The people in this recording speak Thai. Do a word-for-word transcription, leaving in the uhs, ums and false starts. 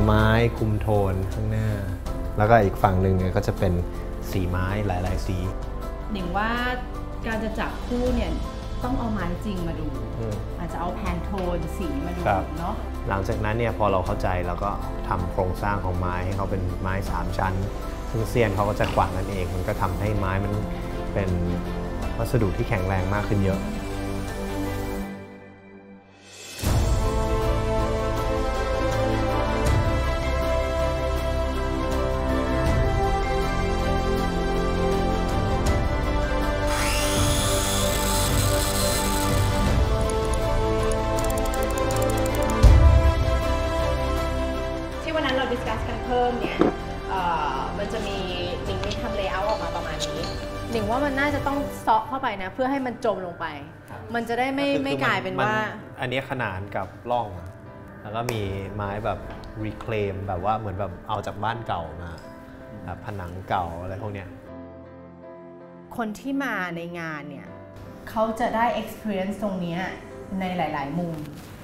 ไม้คุมโทนข้างหน้าแล้วก็อีกฝั่งหนึ่งเนี่ยก็จะเป็นสีไม้หลายๆสีหนิงว่าการจะจับคู่เนี่ยต้องเอาไม้จริงมาดูอาจจะเอาแพนโทนสีมาดูเนาะหลังจากนั้นเนี่ยพอเราเข้าใจเราก็ทำโครงสร้างของไม้ให้เขาเป็นไม้สามชั้นซึ่งเซียนเขาก็จะกวาดนั่นเองมันก็ทำให้ไม้มันเป็นวัสดุที่แข็งแรงมากขึ้นเยอะดิสคัสกันเพิ่มเนี่ยมันจะมีหนิงมีทำเลเยอร์ออกมาประมาณนี้หนิงว่ามันน่าจะต้องเซาะเข้าไปนะเพื่อให้มันจมลงไปมันจะได้ไม่ไม่กลายเป็นว่าอันนี้ขนานกับร่องแล้วก็มีไม้แบบรีเคลมแบบว่าเหมือนแบบเอาจากบ้านเก่ามาแบบผนังเก่าอะไรพวกเนี้ยคนที่มาในงานเนี่ยเขาจะได้ experience ตรงนี้ในหลายๆมุม